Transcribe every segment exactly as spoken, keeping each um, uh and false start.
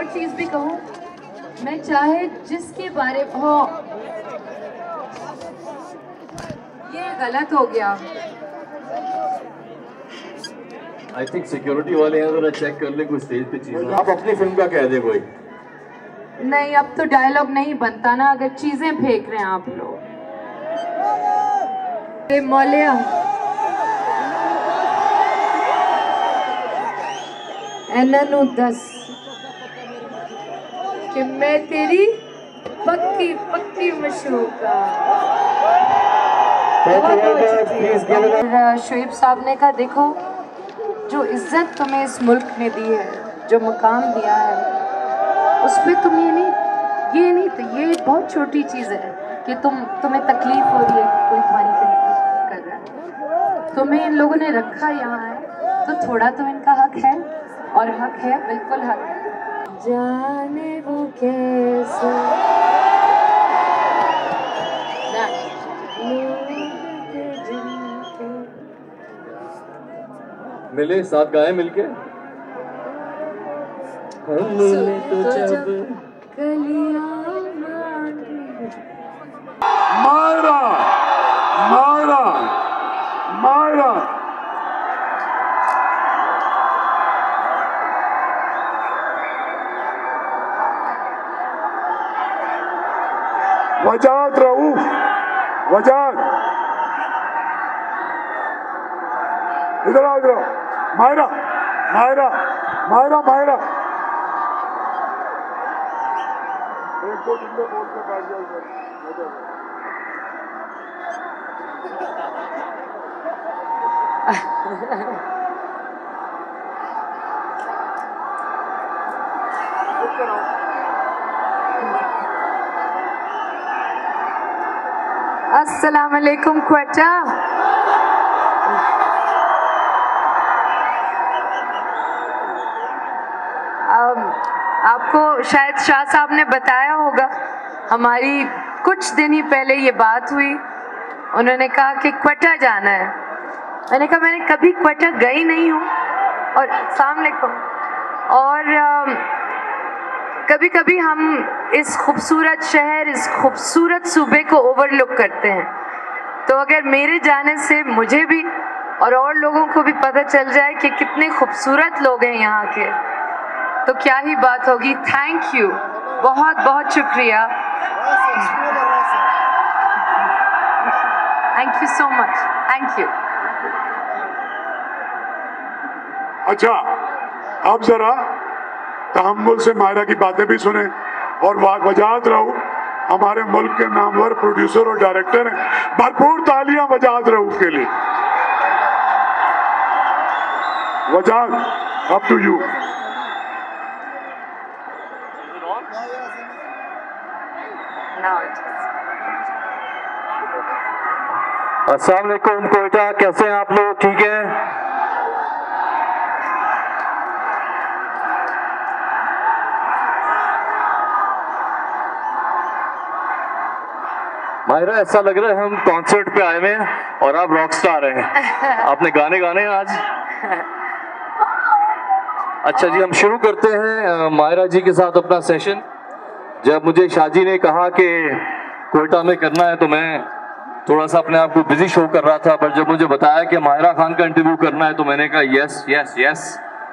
और चीज भी कहूँ, मैं चाहे जिसके बारे में हो, ये गलत हो गया। आई थिंक सिक्योरिटी वाले हैं, जरा चेक कर ले कोई स्टेज पे चीज़। आप अपनी फिल्म का कह दे कोई। नहीं, अब तो डायलॉग नहीं बनता ना अगर चीजें फेंक रहे हैं आप लोग। मौलिया एनू दस कि मैं तेरी पक्की पक्की मशूका। शोएब साहब ने कहा, देखो जो इज्जत तुम्हें इस मुल्क ने दी है, जो मकाम दिया है, उस पर तुम ये नहीं ये नहीं तो ये बहुत छोटी चीज़ है कि तुम तुम्हें तकलीफ हो रही है, कोई तुम्हारी तकलीफ कर रहा है। तुम्हें इन लोगों ने रखा यहाँ है तो थोड़ा तो इनका हक है, और हक है, बिल्कुल हक है। जाने वो कैसे मिले साथ गाए मिलके। हम मिले तो जब मायरा मायरा मायरा वजात रऊफ, वजात इधर आओ, इधर आओ। मायरा मायरा मायरा मायरा एक दो दिन में बोल के बैठ जाओ इधर। अस्सलाम वालेकुम क्वेटा। आपको शायद शाह साहब ने बताया होगा, हमारी कुछ दिन ही पहले ये बात हुई। उन्होंने कहा कि क्वेटा जाना है। मैंने कहा मैंने कभी क्वेटा गई नहीं हूँ, और अस्सलाम वालेकुम। और कभी कभी हम इस खूबसूरत शहर, इस खूबसूरत सूबे को ओवरलुक करते हैं। तो अगर मेरे जाने से मुझे भी और और लोगों को भी पता चल जाए कि कितने खूबसूरत लोग हैं यहाँ के, तो क्या ही बात होगी। थैंक यू, बहुत बहुत शुक्रिया। Thank you so much, thank you. अच्छा, अब जरा तहम्मुल से मायरा की बातें भी सुने। और वजात रऊफ हमारे मुल्क के नामवर प्रोड्यूसर और डायरेक्टर हैं। भरपूर तालियां वजात रऊफ के लिए। Wajahat, up to you. अस्सलाम वालेकुम कोयटा, कैसे हैं आप लोग? ठीक है। मायरा, ऐसा लग रहा है हम कॉन्सर्ट पे आए हुए हैं और आप रॉक स्टार हैं। आपने गाने गाने हैं आज। अच्छा जी, हम शुरू करते हैं मायरा जी के साथ अपना सेशन। जब मुझे शाजी ने कहा कि कोयटा में करना है तो मैं थोड़ा सा अपने आप को बिजी शो कर रहा था, पर जब मुझे बताया कि मायरा खान का इंटरव्यू करना है तो मैंने कहा यस यस यस।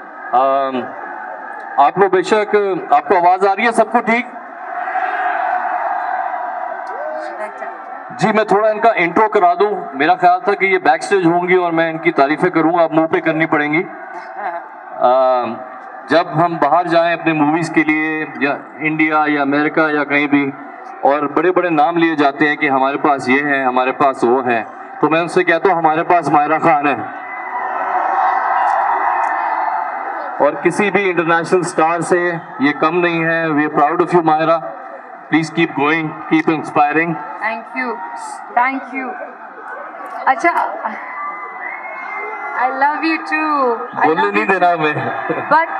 आपको बेशक, आपको आवाज आ रही है सबको ठीक? जी, मैं थोड़ा इनका इंट्रो करा दूं। मेरा ख्याल था कि ये बैक स्टेज होंगी और मैं इनकी तारीफें करूंगा, अब मुंह पे करनी पड़ेंगी। आ, जब हम बाहर जाएं अपने मूवीज के लिए, या इंडिया या अमेरिका या कहीं भी, और बड़े बड़े नाम लिए जाते हैं कि हमारे पास ये है, हमारे पास वो है, तो मैं उनसे कहता हूँ हमारे पास मायरा खान है। और किसी भी इंटरनेशनल स्टार से ये कम नहीं है। We are proud of you Myra. Please keep going, keep inspiring. Thank you, thank you. अच्छा, I love you too. बोलने नहीं देना मैं। But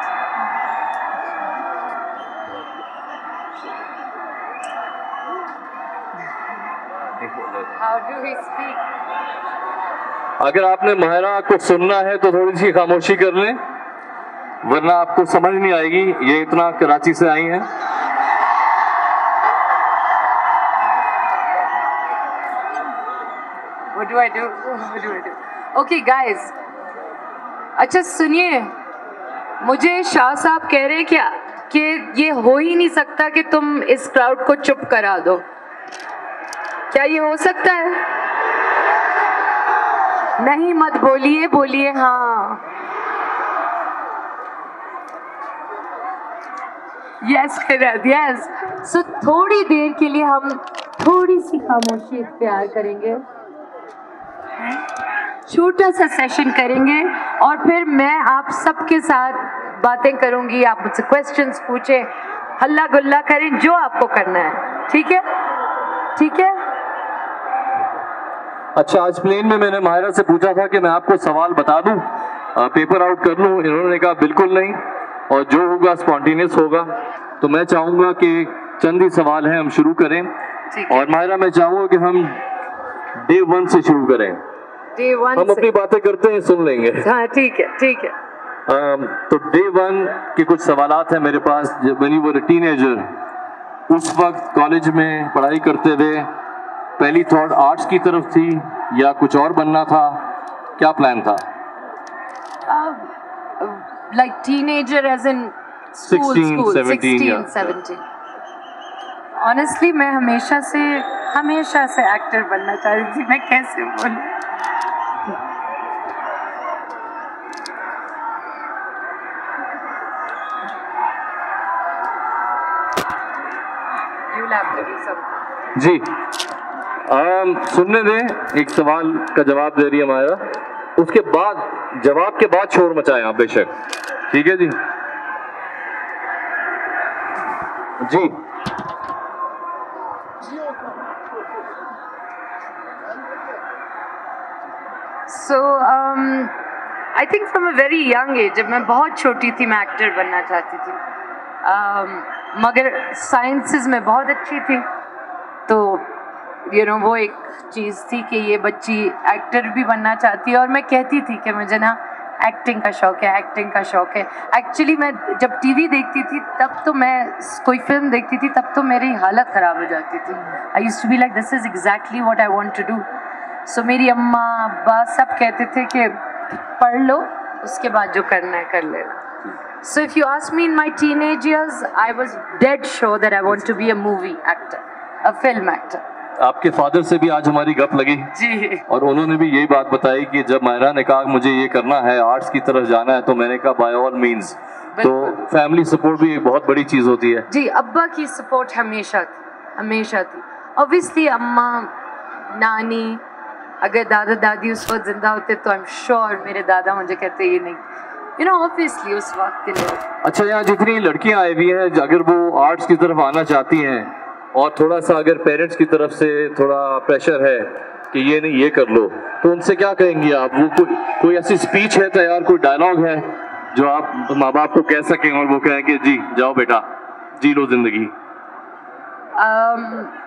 how do we speak? अगर आपने मायरा को सुनना है तो थोड़ी सी खामोशी कर लें। वरना आपको समझ नहीं आएगी, ये इतना कराची से आई हैं। What do I do? What do I do? Okay, guys. अच्छा सुनिए, मुझे शाह साहब कह रहे हैं क्या कि ये हो ही नहीं सकता कि तुम इस क्राउड को चुप करा दो। क्या ये हो सकता है? नहीं, मत बोलिए, बोलिए हाँ। Yes correct, yes. सो थोड़ी देर के लिए हम थोड़ी सी खामोशी इख्तियार करेंगे, छोटा सा सेशन करेंगे और फिर मैं आप सबके साथ बातें करूंगी। आप मुझसे क्वेश्चंस पूछें, हल्ला गुल्ला करें, जो आपको करना है। ठीक है, ठीक है। अच्छा, आज प्लेन में मैंने माहिरा से पूछा था कि मैं आपको सवाल बता दूं, पेपर आउट कर लूं। इन्होंने कहा बिल्कुल नहीं, और जो होगा स्पॉन्टेनियस होगा। तो मैं चाहूंगा कि चंद ही सवाल हैं, हम शुरू करें। और माहिरा, मैं चाहूंगा कि हम डे वन से शुरू करें। डे वन हम अपनी बातें करते हैं, सुन लेंगे। हाँ ठीक है, ठीक है। um, तो डे वन के कुछ सवालात हैं मेरे पास। जब when you were a teenager, उस वक्त कॉलेज में पढ़ाई करते हुए पहली थॉट आर्ट्स की तरफ थी या कुछ और बनना था? क्या प्लान था? Like teenager age in sixteen, seventeen, yeah. seventeen. Honestly, मैं हमेशा से हमेशा से एक्टर बनना चाहती थी। मैं कैसे बोलूं? You'll have to do something. जी, आम, सुनने दें, एक सवाल का जवाब दे रही है मायरा, उसके बाद जवाब के बाद शोर मचाएं आप बेशक। ठीक है जी जी। So um, I think from a very young age, जब मैं बहुत छोटी थी मैं एक्टर बनना चाहती थी। um, मगर साइंसेस में बहुत अच्छी थी, तो यू नो वो एक चीज़ थी कि ये बच्ची एक्टर भी बनना चाहती है। और मैं कहती थी कि मुझे ना एक्टिंग का शौक़ है, एक्टिंग का शौक़ है। एक्चुअली मैं जब टीवी देखती थी तब तो मैं कोई फिल्म देखती थी तब तो मेरी हालत ख़राब हो जाती थी। I used to be like this is exactly what I want to do. So मेरी अम्मा अब्बा सब कहते थे कि पढ़ लो, उसके बाद जो करना है कर लेना। So if you ask me in my teenage years, I was dead sure that I want to be a movie actor, a film actor. आपके फादर से भी आज हमारी गप लगी जी, और उन्होंने भी यही बात बताई कि जब मायरा ने कहा मुझे ये करना है, आर्ट्स की तरफ जाना है, तो मैंने कहा बाय ऑल मींस। तो फैमिली सपोर्ट भी एक बहुत बड़ी चीज़ होती है। जी, अब्बा की सपोर्ट हमेशा थी, हमेशा थी। ऑब्वियसली अम्मा, नानी, अगर दादा दादी उस वक्त जिंदा होते तो आई एम श्योर मेरे दादा मुझे कहते ये नहीं, यू नो ऑब्वियसली उस वक्त के लिए। अच्छा, यहाँ जितनी लड़कियाँ आई हुई हैं, अगर वो आर्ट्स की तरफ आना चाहती हैं और थोड़ा सा अगर पेरेंट्स की तरफ से थोड़ा प्रेशर है कि ये नहीं ये कर लो, तो उनसे क्या कहेंगी आप? वो कोई कोई ऐसी स्पीच है तैयार, कोई डायलॉग है जो आप माँ बाप को कह सकें और वो कहें कि जी जाओ बेटा जी लो जिंदगी? um,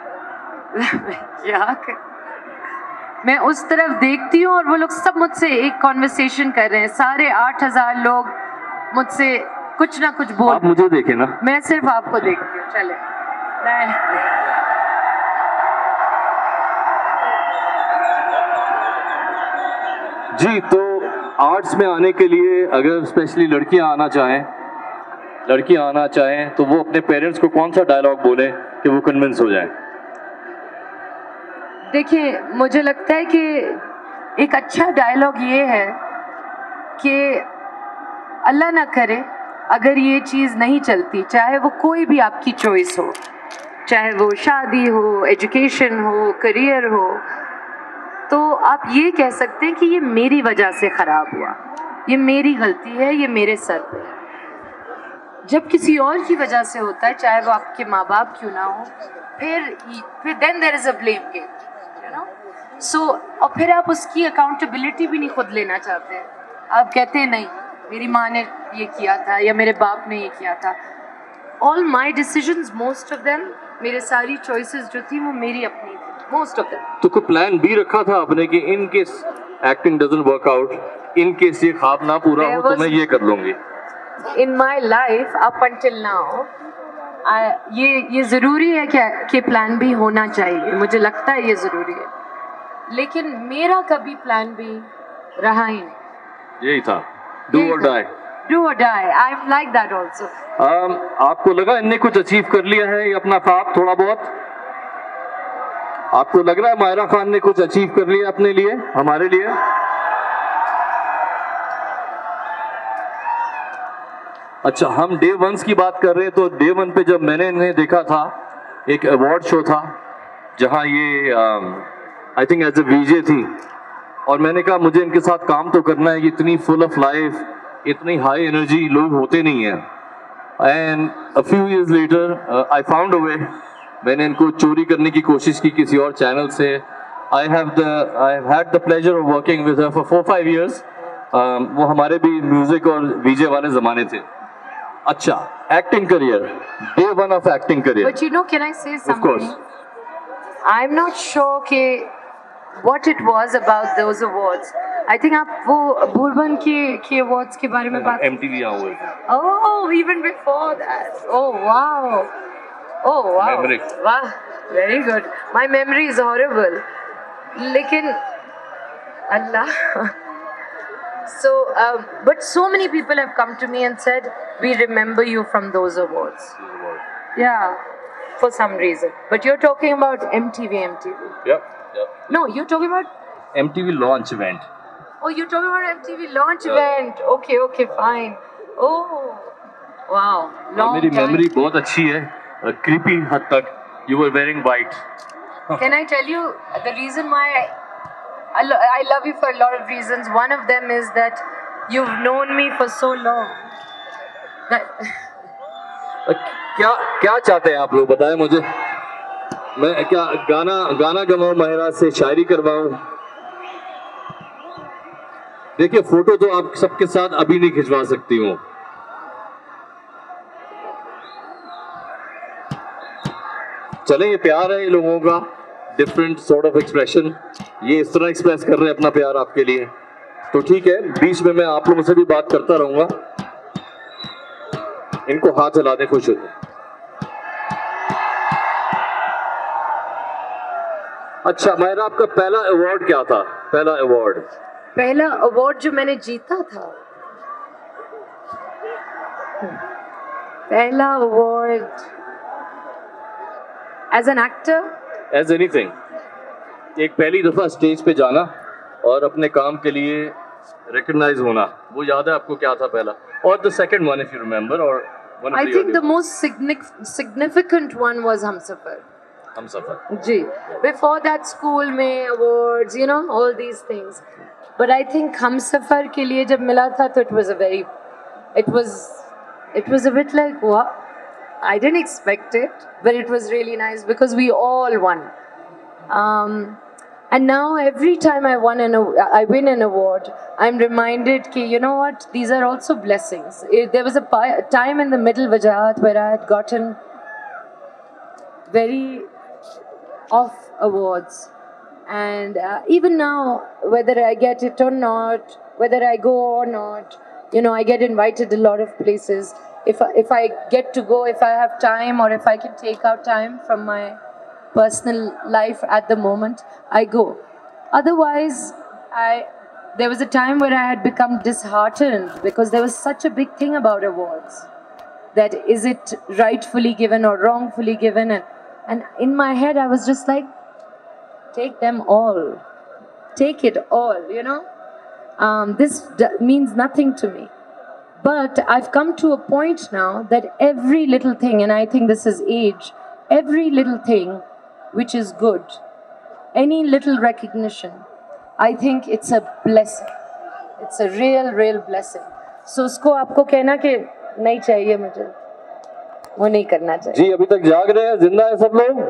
क्या कर... मैं उस तरफ देखती हूँ और वो लोग सब मुझसे एक कॉन्वर्सेशन कर रहे हैं, सारे आठ हजार लोग मुझसे कुछ ना कुछ बोल। आप मुझे देखें ना, मैं सिर्फ आपको देखती हूँ। चले जी। तो आर्ट्स में आने के लिए अगर स्पेशली लड़कियां आना चाहें लड़कियां आना चाहें तो वो अपने पेरेंट्स को कौन सा डायलॉग बोले कि वो कन्विंस हो जाए? देखिए, मुझे लगता है कि एक अच्छा डायलॉग ये है कि अल्लाह ना करे अगर ये चीज़ नहीं चलती, चाहे वो कोई भी आपकी चॉइस हो, चाहे वो शादी हो, एजुकेशन हो, करियर हो, तो आप ये कह सकते हैं कि ये मेरी वजह से ख़राब हुआ, ये मेरी गलती है, ये मेरे सर पे है। जब किसी और की वजह से होता है, चाहे वो आपके माँ बाप क्यों ना हो, फिर फिर then there is a blame game, you know. So और फिर आप उसकी अकाउंटेबिलिटी भी नहीं खुद लेना चाहते हैं। आप कहते हैं नहीं, मेरी माँ ने ये किया था या मेरे बाप ने ये किया था। All my decisions, most of them, मेरे सारी चॉइसेस जो थी वो मेरी अपनी थी, मोस्ट ऑफ देम। तो कोई प्लान भी रखा था आपने कि in case acting doesn't work out, in case ये ख्वाब ना पूरा हो तो मैं ये कर लूंगी? in my life up until now, I, ये ये ज़रूरी है क्या कि प्लान बी होना चाहिए, मुझे लगता है ये ज़रूरी है, लेकिन मेरा कभी प्लान बी रहा ही नहीं। यही था, do or die. Do or die. I'm like that also. um, आपको लगा इनने कुछ अचीव कर लिया है ये अपना ख्वाब थोड़ा बहुत? आपको लग रहा है मायरा खान ने कुछ अचीव कर लिया अपने लिए, हमारे लिए? अच्छा, हम डे वंस की बात कर रहे हैं, तो डे वन पे जब मैंने इन्हें देखा था, एक अवार्ड शो था जहां ये आई थिंक एज ए वीजे थी, और मैंने कहा मुझे इनके साथ काम तो करना है, इतनी फुल ऑफ लाइफ, इतनी हाई एनर्जी लोग होते नहीं हैं। And a few years later I found a way, मैंने इनको चोरी करने की कोशिश की किसी और चैनल से। I have the I have had the pleasure of working with her for four five years. वो हमारे भी म्यूजिक और वीजे वाले जमाने थे। अच्छा, acting career, day one of acting career. But you know, can I say something? Of course. I'm not sure कि what it was about those awards. I think आप वो बुलबन के के awards के बारे में बात। M T V हुए। Oh, even before that. Oh wow. Oh wow. Memory. Wow, very good. My memory is horrible. लेकिन Allah. So, um, but so many people have come to me and said, we remember you from those awards. Yeah, for some reason. But you're talking about M T V, M T V. Yep, yep. No, you're talking about... M T V launch event. Oh, you're talking about M T V launch Yeah. event. Okay, okay, fine. Oh, wow. Long मेरी time. Memory बहुत अच्छी है, creepy हद तक। You were wearing white. Can I tell you the reason why I, I, lo- I love you for a lot of reasons. One of them is that you've known me for so long. That क्या क्या चाहते हैं आप लोग, बताएं मुझे। मैं क्या गाना गाना गवाऊं, माहिरा से शायरी करवाऊं? देखिए, फोटो तो आप सबके साथ अभी नहीं खिंचवा सकती हूँ। चले, ये प्यार है ये लोगों का, डिफरेंट सॉर्ट ऑफ एक्सप्रेशन। ये इस तरह एक्सप्रेस कर रहे हैं अपना प्यार आपके लिए, तो ठीक है, बीच में मैं आप लोगों से भी बात करता रहूंगा। इनको हाथ हिला दे, खुश हो जाए। अच्छा मायरा, आपका पहला अवार्ड क्या था? पहला अवार्ड पहला अवार्ड जो मैंने जीता था, पहला award as an actor, as anything, एक पहली दफा स्टेज पे जाना और अपने काम के लिए रिकॉग्नाइज होना, वो याद है आपको क्या था पहला? और the second one if you remember, और one I think the most significant one was Humsafar. Humsafar ji, before that school में awards, you know, all these things, but I think Humsafar के लिए जब मिला था तो it was a very it was it was a bit like what, I didn't expect it, but it was really nice because we all won. Um, and now every time I won an I win an award, I'm reminded that, you know what, these are also blessings. It, there was a pi- time in the middle Vajahat where I had gotten very off awards, and uh, even now, whether I get it or not, whether I go or not, you know, I get invited a lot of places. If I, if I get to go, if I have time, or if I can take out time from my personal life at the moment, I go. Otherwise, I there was a time where I had become disheartened because there was such a big thing about awards. That is it rightfully given or wrongfully given, and and in my head I was just like, take them all, take it all, you know. Um, this d- means nothing to me. But I've come to a point now that every little thing, and I think this is age, every little thing which is good, any little recognition, I think it's a blessing. It's a real, real blessing. So उसको आपको कहना कि नहीं चाहिए मुझे, वो नहीं करना चाहिए। जी, अभी तक जाग रहे हैं, जिंदा है सब लोग?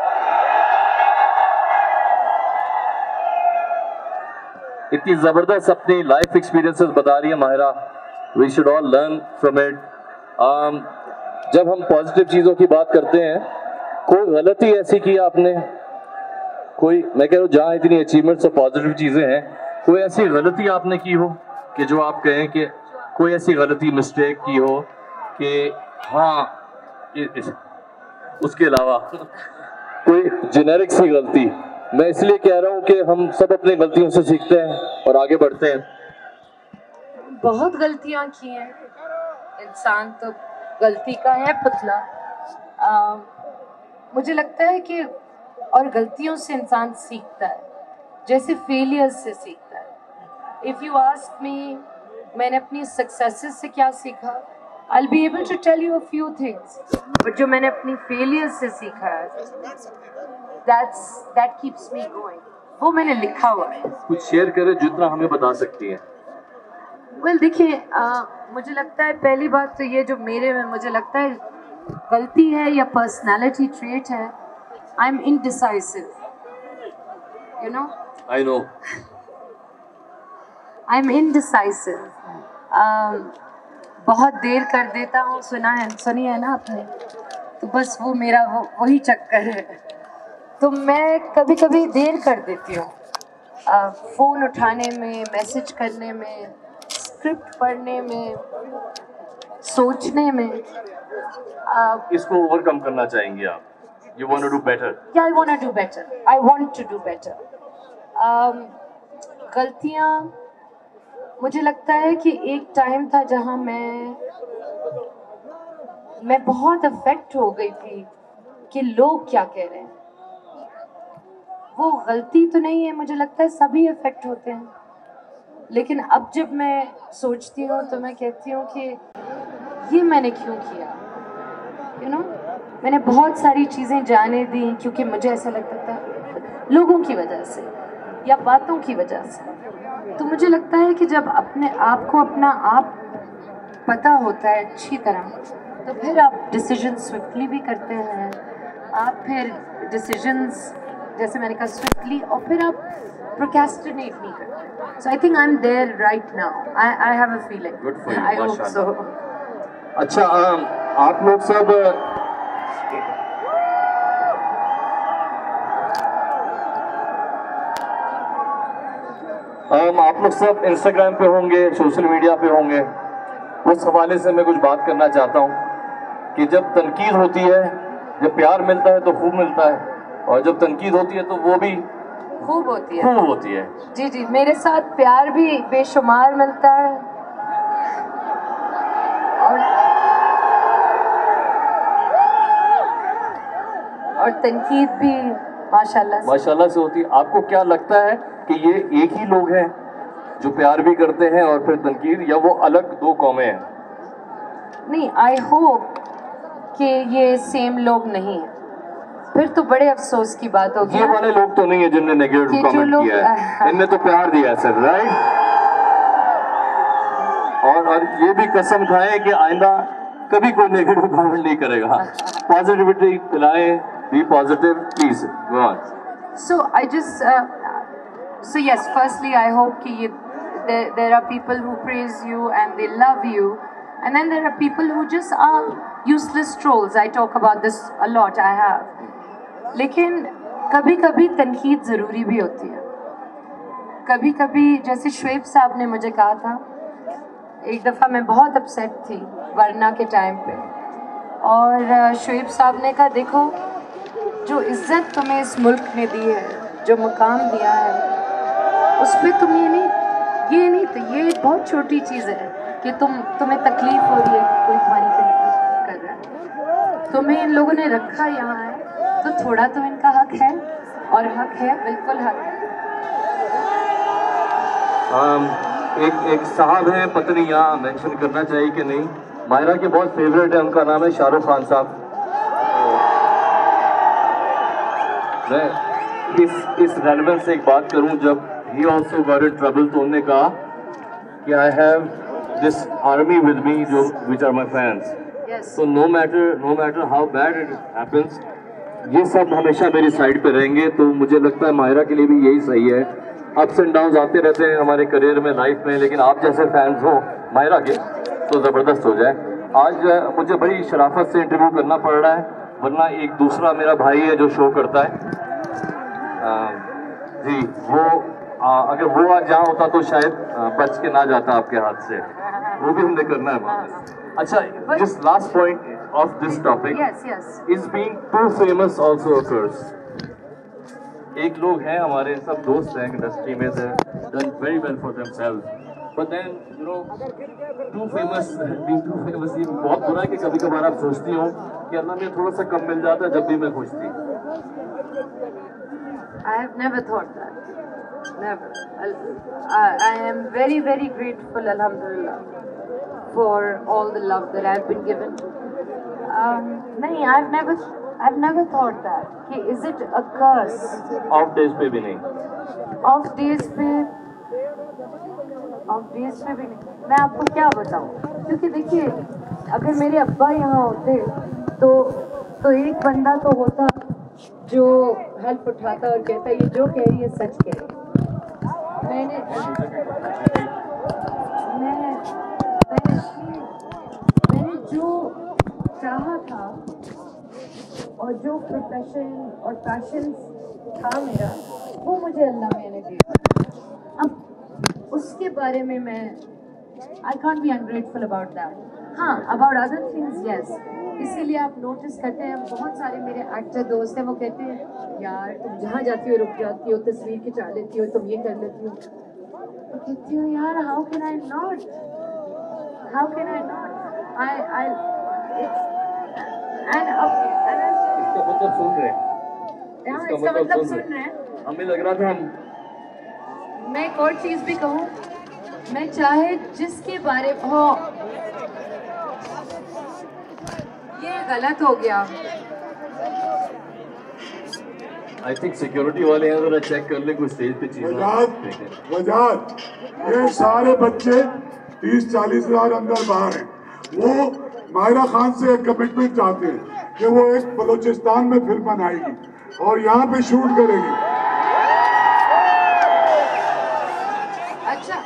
इतनी जबरदस्त अपनी लाइफ एक्सपीरियंसेस बता रही है Mahira. We should all learn from it. um, जब हम पॉजिटिव चीज़ों की बात करते हैं, कोई गलती ऐसी की आपने, कोई, मैं कह रहा हूँ जहाँ इतनी अचीवमेंट्स और पॉजिटिव चीज़ें हैं, कोई ऐसी गलती आपने की हो कि जो आप कहें कि कोई ऐसी गलती मिस्टेक की हो कि हाँ इ- इस- उसके अलावा कोई जेनेरिक सी गलती? मैं इसलिए कह रहा हूँ कि हम सब अपनी गलतियों से सीखते हैं और आगे बढ़ते हैं। बहुत गलतियां की हैं इंसान, तो गलती का है पुतला। आ, मुझे लगता है कि और गलतियों से इंसान सीखता है, जैसे फेलियर्स से सीखता है। इफ़ यू आस्क मी, मैंने अपनी सक्सेसेस से क्या सीखा, I'll be able to tell you a few things, but जो मैंने अपनी फेलियर्स से सीखा है, that's that keeps me going। वो मैंने लिखा हुआ है। कुछ शेयर करें जितना हमें बता सकती है। वेल देखिए, मुझे लगता है पहली बात तो ये जो मेरे में मुझे लगता है गलती है या पर्सनालिटी ट्रेट है, I am indecisive, you know. I know. I am indecisive. बहुत देर कर देता हूँ, सुना है सुनी है ना आपने, तो बस वो मेरा वो वही चक्कर है। तो मैं कभी कभी देर कर देती हूँ फ़ोन उठाने में, मैसेज करने में, स्क्रिप्ट पढ़ने में, सोचने में। uh, इसको ओवरकम करना चाहेंगे आप? You want to do better? Yeah, I want to do better. I want to do better. um, गलतियाँ, मुझे लगता है कि एक टाइम था जहाँ मैं मैं बहुत अफेक्ट हो गई थी कि लोग क्या कह रहे हैं। वो गलती तो नहीं है, मुझे लगता है सभी अफेक्ट होते हैं, लेकिन अब जब मैं सोचती हूँ तो मैं कहती हूँ कि ये मैंने क्यों किया, यू नो। मैंने बहुत सारी चीज़ें जाने दी क्योंकि मुझे ऐसा लगता था लोगों की वजह से या बातों की वजह से। तो मुझे लगता है कि जब अपने आप को अपना आप पता होता है अच्छी तरह, तो फिर आप डिसीजन स्विफ्टली भी करते हैं। आप फिर डिसीजंस, जैसे मैंने कहा, स्विफ्टली, और फिर आप प्रोक्रेस्टिनेट नहीं करते। So I think I am there right now. I I have a feeling. Good for you, I hope so. अच्छा, आम, आप लोग सब आम, आप लोग सब इंस्टाग्राम पे होंगे, सोशल मीडिया पे होंगे। उस हवाले से मैं कुछ बात करना चाहता हूँ कि जब तनकीद होती है, जब प्यार मिलता है तो खूब मिलता है, और जब तनकीद होती है तो वो भी खूब होती है। खूब होती है। जी जी, मेरे साथ प्यार भी बेशुमार मिलता है और और तनकीद भी माशाल्लाह से माशाल्लाह से होती है। आपको क्या लगता है कि ये एक ही लोग हैं जो प्यार भी करते हैं और फिर तनकीद, या वो अलग दो कौमें हैं? नहीं, आई होप कि ये सेम लोग नहीं हैं, फिर तो बड़े अफसोस की बात होगी। ये वाले लोग तो नहीं है जिनने कि नेगेटिव जो कमेंट लोग- किया है, इनने तो प्यार दिया है सर, राइट। और और ये भी कसम खाए कि आइंदा कभी कोई नेगेटिव कमेंट नहीं करेगा। पॉजिटिविटी फैलाए, be positive, please go on. So I just, uh, so yes, firstly I hope कि ये there, there are people who praise you and they love you, and then there are people who just are useless trolls. I talk about this a lot, I have. लेकिन कभी कभी तनकीद ज़रूरी भी होती है। कभी कभी, जैसे शुएब साहब ने मुझे कहा था, एक दफ़ा मैं बहुत अपसेट थी वरना के टाइम पे, और शुएब साहब ने कहा, देखो जो इज़्ज़त तुम्हें इस मुल्क ने दी है, जो मुकाम दिया है, उस पर तुम ये नहीं ये नहीं तो ये बहुत छोटी चीज़ है कि तुम तुम्हें तकलीफ़ हो रही है कि कोई तुम्हारी तकलीफ कर रहा है। तुम्हें इन लोगों ने रखा यहाँ है तो थोड़ा तो इनका हक है, और हक है, बिल्कुल हक है। um, एक एक साहब हैं, पता नहीं यहाँ मेंशन करना चाहिए कि नहीं, मायरा के बहुत फेवरेट है, उनका नाम है शाहरुख खान साहब। मैं इस इस रेलेवेंस से एक बात करूं, जब ही ऑल्सो गॉट इन ट्रबल तो उन्होंने कहा कि I have this army with me जो विच आर माई फैंस, तो no matter no matter how bad it happens, ये सब हमेशा मेरी साइड पे रहेंगे। तो मुझे लगता है मायरा के लिए भी यही सही है। अप्स एंड डाउन्स आते रहते हैं हमारे करियर में, लाइफ में, लेकिन आप जैसे फैंस हो मायरा के तो ज़बरदस्त हो जाए। आज मुझे बड़ी शराफत से इंटरव्यू करना पड़ रहा है, वरना एक दूसरा मेरा भाई है जो शो करता है, आ, जी वो आ, अगर वो आज जहाँ होता तो शायद आ, बच के ना जाता आपके हाथ से। वो भी हमने करना है वापस। अच्छा, just last point of this topic. Yes, yes. Is being too famous also a curse? एक लोग हैं हमारे सब दोस्त हैं इंडस्ट्री में, they done very well for themselves. But then you know, too famous, being too famous ये बहुत बुरा है कि कभी कभार आप सोचती हो कि अल्लाह में थोड़ा सा कम मिल जाता है जब भी मैं खुश थी। I have never thought that. Never. I, I am very, very grateful, alhamdulillah, for all the love that I've been given. Um, no, I've never, I've never thought that. कि is it a curse? Off days पे भी नहीं। Off days पे, off days पे भी नहीं। मैं आपको क्या बताऊँ? क्योंकि देखिए, अगर मेरे अब्बा यहाँ होते, तो तो एक बंदा तो होता जो हेल्प उठाता और कहता ये जो कह रही है सच कह रही है। मैंने मैं मैंने मैंने जो चाहा था और जो प्रोफेशन और पैशन था मेरा, वो मुझे अल्लाह मैंने दिया। अब उसके बारे में मैं I can't be ungrateful about that. हाँ, अबाउट अदर थिंग्स यस। इसीलिए आप नोटिस करते हैं, बहुत सारे मेरे एक्टर दोस्त हैं, वो कहते हैं यार तुम जहाँ जाती हो रुक जाती हो, तस्वीर खिंचा लेती हो, तुम ये कर लेती हो। तो कहती हूँ यार how can I not, how can I not, I I and अब इसका मतलब सुन रहे हैं, हाँ इसका मतलब सुन रहे हैं। हमें लग रहा था हम, मैं एक और चीज़ भी कहूँ, मैं चाहे जिसके बारे हो, ये गलत हो गया। आई थिंक सिक्योरिटी वाले हैं, जरा चेक कर ले कुछ स्टेज पे चीज़। वजाद, वजाद, ये सारे बच्चे तीस चालीस हजार अंदर बाहर हैं। वो माहिरा खान से एक कमिटमेंट चाहते हैं कि वो एक बलोचिस्तान में फिल्म बनाएगी और यहाँ पे शूट करेगी। अच्छा,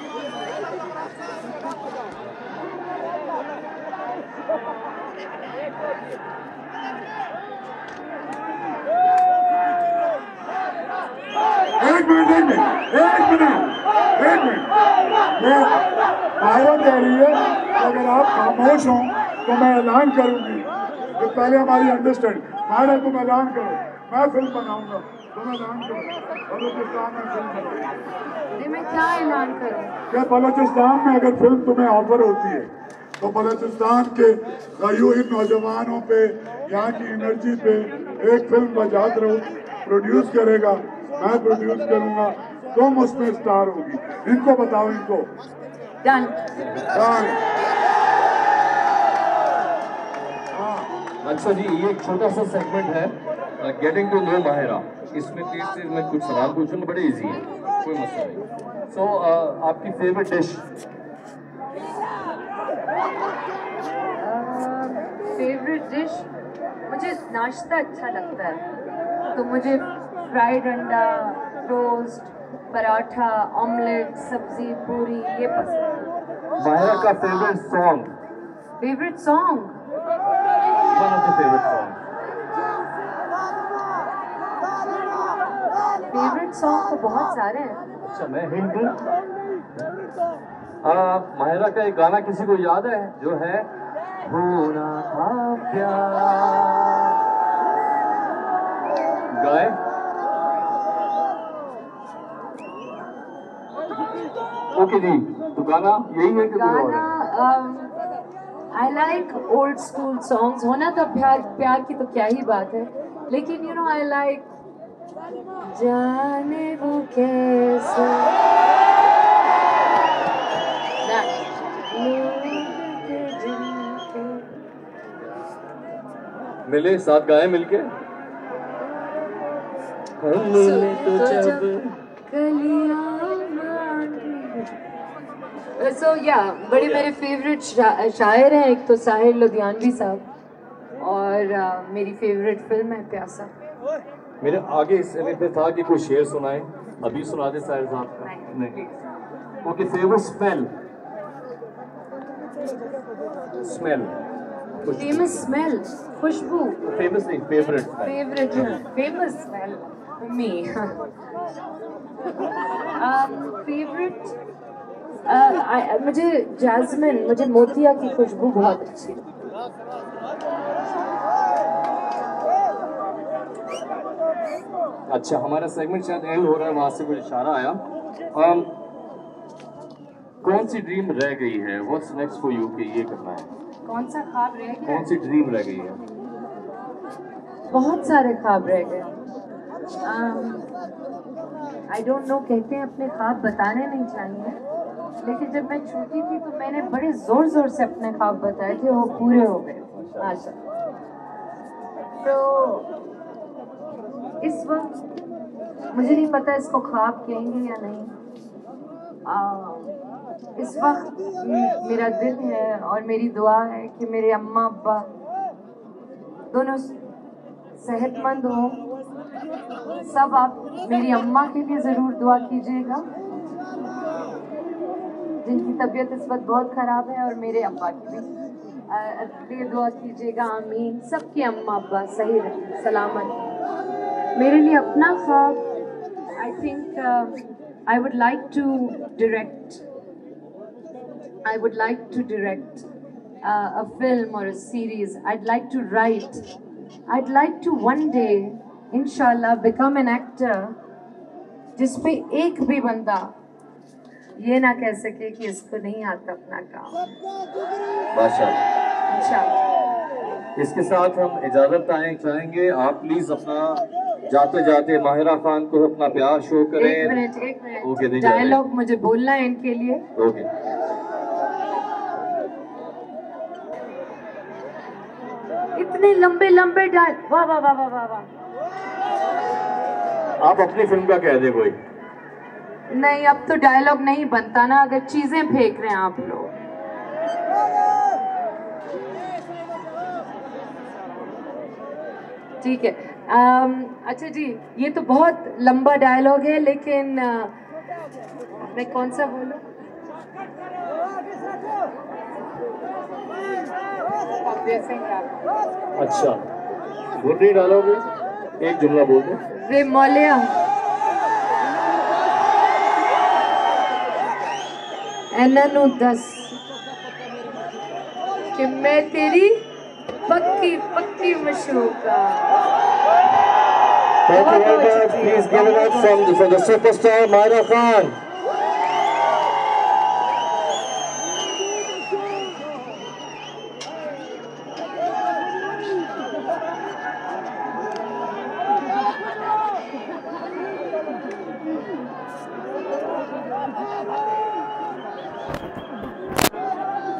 एक मिनट एक मिनट एक मिनट एक मिनट मैं माहिरा कह रही है कि अगर आप खामोश हो तो मैं ऐलान करूंगी कि पहले हमारी अंडरस्टैंड। माहिरा तुम ऐलान करो, मैं फिल्म बनाऊंगा, तुम ऐलान करो बलोचिस्तान में फिल्म बनाऊंगा। मैं क्या ऐलान करूं? क्या बलोचिस्तान में अगर फिल्म तुम्हें ऑफर होती है तो बलोचिस्तान के यूं इन नौजवानों पे, यहाँ की एनर्जी पे एक फिल्म बजात रहो प्रोड्यूस करेगा, मैं प्रोड्यूस करूंगा, तुम उसमें स्टार होगी। इनको बताओ, इनको डन। अच्छा जी, ये एक छोटा सा सेगमेंट है गेटिंग टू नो माहिरा। इसमें तीस से मैं कुछ सवाल पूछूंगा, बड़े इजी है, कोई मसला नहीं। सो so, uh, आपकी फेवरेट डिश? फेवरेट डिश, मुझे नाश्ता अच्छा लगता है, तो मुझे फ्राइड अंडा, टोस्ट, पराठा, ऑमलेट, सब्जी, पूरी, ये पसंद है। माहिरा का favourite song? Favourite song, one of the favourite song. Favourite song तो बहुत सारे हैं। अच्छा, मैं हिंट दूं? माहिरा का एक गाना किसी को याद है जो है होना था प्यार? गाए? ओके जी, तो गाना यही है कि गाना I like old school songs. होना था प्यार, प्यार की तो क्या ही बात है, लेकिन यू नो आई लाइक जाने वो कैसे मिले, साथ गाए मिलके। हमने तो जब सो या बड़े मेरे फेवरेट शा, शायर हैं, एक तो साहिर लुधियानवी साहब, और uh, मेरी फेवरेट फिल्म है प्यासा। मेरे आगे इस पे था कि कोई शेर सुनाए, अभी सुना दे साहिर साहब का। नहीं, okay. Favourite smell? Smell, famous smell, खुशबू। फेमस नहीं, favourite. Favourite famous smell me. Favourite uh, मुझे जैस्मिन, मुझे मोतिया की खुशबू बहुत अच्छी है। अच्छा, हमारा सेगमेंट शायद एंड हो रहा है, वहां से कुछ इशारा आया। um, कौन सी ड्रीम रह गई है? व्हाट्स नेक्स्ट फॉर यू कि ये करना है? कौन सा ख्वाब रह गया? कौन सी ड्रीम रह गई है? बहुत सारे ख्वाब रह गए। आई डोंट नो, कहते हैं अपने ख्वाब बताने नहीं चाहिए, लेकिन जब मैं छोटी थी तो मैंने बड़े जोर जोर से अपने ख्वाब बताए थे, वो पूरे हो गए आज। तो इस वक्त मुझे नहीं पता इसको ख्वाब कहेंगे या नहीं। आ, इस वक्त मेरा दिल है और मेरी दुआ है कि मेरे अम्मा अब्बा दोनों सेहतमंद हों। सब आप मेरी अम्मा के लिए ज़रूर दुआ कीजिएगा, जिनकी तबीयत इस वक्त बहुत ख़राब है, और मेरे अब्बा की भी लिए दुआ कीजिएगा। आमीन। सबके अम्मा अब्बा सही रहे, सलामत। मेरे लिए अपना ख्वाब, I think I would like to direct I would like to direct uh, a film or a series. I'd like to write. I'd like to one day, inshallah, become an actor जिसपे एक भी बंदा ये ना कह सके कि इसको नहीं आता अपना काम। माशाअल्लाह। इंशाअल्लाह। इसके साथ हम इजाजत चाहेंगे। आप प्लीज अपना जाते जाते माहिरा खान को अपना प्यार शो करें। एक मिनट एक मिनट ओके, डायलॉग मुझे बोलना है इनके लिए। ओके। इतने लंबे लंबे डायल, वाह वाह वाह वाह वाह। आप अपनी फिल्म का कह दे कोई। नहीं, अब तो डायलॉग नहीं बनता ना, अगर चीजें फेंक रहे हैं आप लोग। ठीक है। आम, अच्छा जी, ये तो बहुत लंबा डायलॉग है, लेकिन आ, मैं कौन सा बोलूं? अच्छा, बोल रही डालोगे? एक जुमला बोल दो। वे मौलिया, एननु दस कि मैं तेरी पक्की पक्की मशूका। Thank you very much. Please give it up from the, for the superstar Myra Khan.